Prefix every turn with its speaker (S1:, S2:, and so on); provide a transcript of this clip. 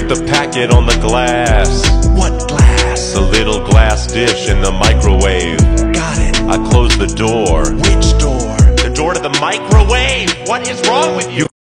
S1: Put the packet on the glass.
S2: What glass?
S1: The little glass dish in the microwave.
S2: Got it.
S1: I closed the door.
S2: Which door?
S1: The door to the microwave! What is wrong with you?